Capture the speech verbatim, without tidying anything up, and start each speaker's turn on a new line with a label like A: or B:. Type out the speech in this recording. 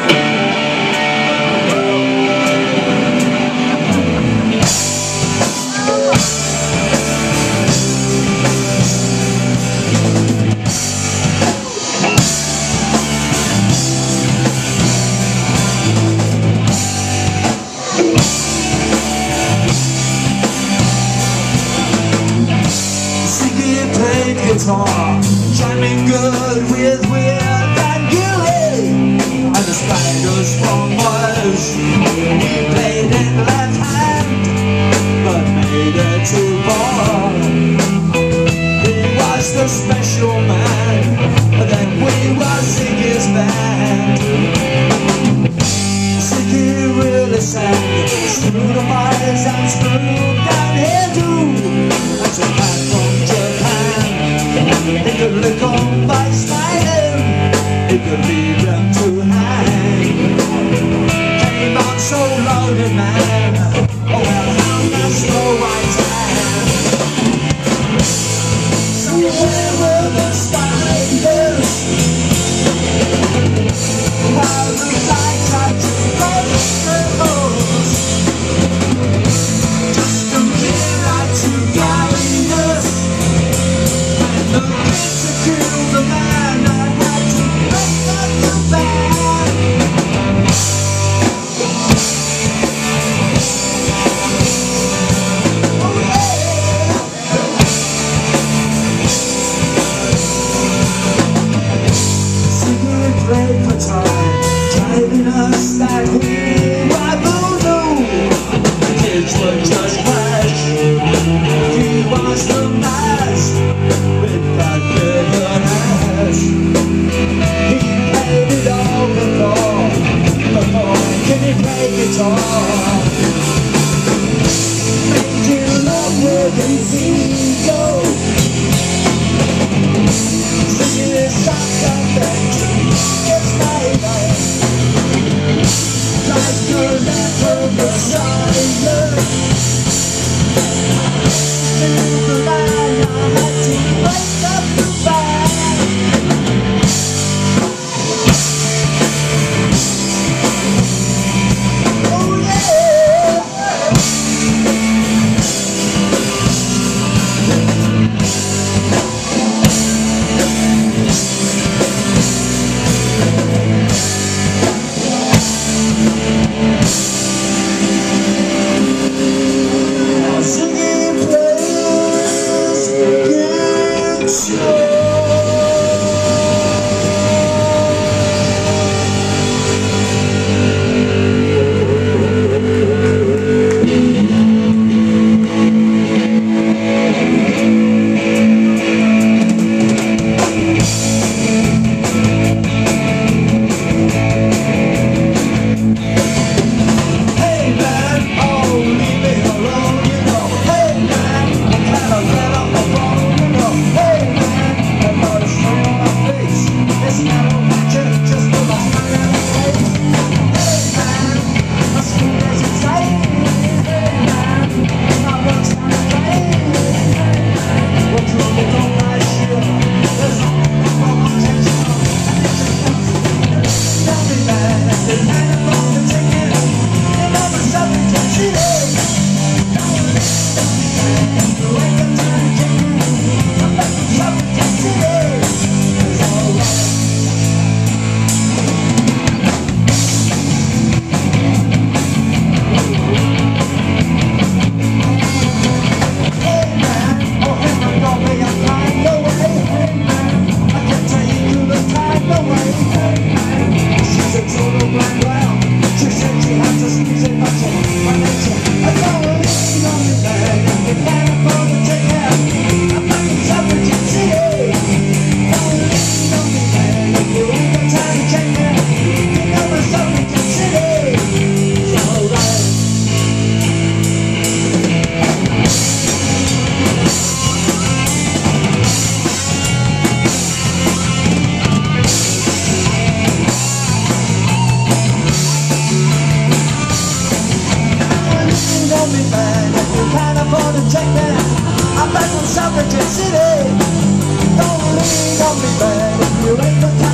A: Guitar, jamming good with Will and Gilly, and the Spiders from Mars. He played in left hand, but made it too far. He was the special man, then we were Ziggy's band. Ziggy really sang, screwed up eyes and screwed down hairdo, and some hat from Japan. He could look on by smiling, he could leave them to hang. Came on so loaded, man, oh well, how much more white tan. So where were the spiders? While the lights had to close the holes, just a mirror to guide us. The kids to kill the man, I had to break up the band. Oh yeah. Cigarette played for time, driving us that we were voodoo. The kids were just crash. He was the mask with that bigger ass. He played it all before, before can he play guitar? Made you love with his ego, singing his songs up and it's my life. Like your left of the silence. To the line, I had to break up the band. Oh yeah. Singing plays guitar. Hey man, oh leave me alone, you know. Hey man, I kinda let up my phone, you know. Hey man, I got a strain on my face. It's not romantic, just put my smile on my face. Hey man, my skin is exciting. Hey man, my work's kinda tight. What you look on my shit? There's only one more attention. Tell me man, the night I'm on the ticket, and I'm a Suffragette city. You ain't got time to take it. I'm back to Suffragette city. It's alright. Hey man, oh hey man, don't be a kind away. Hey man, I can't take you the kind away. Hey man, she's a total blind brown. She said she had to squeeze it, but she my nature. I don't lean on me, man. You can't afford to take it. I'm back in Suffragette city. Don't lean on me, man. You ain't got time to check it. You know the Suffragette city. It's alright. Lean on me, man. You can't afford to check it. I'm back from Suffragette city. Don't lean on me, man. You ain't got time.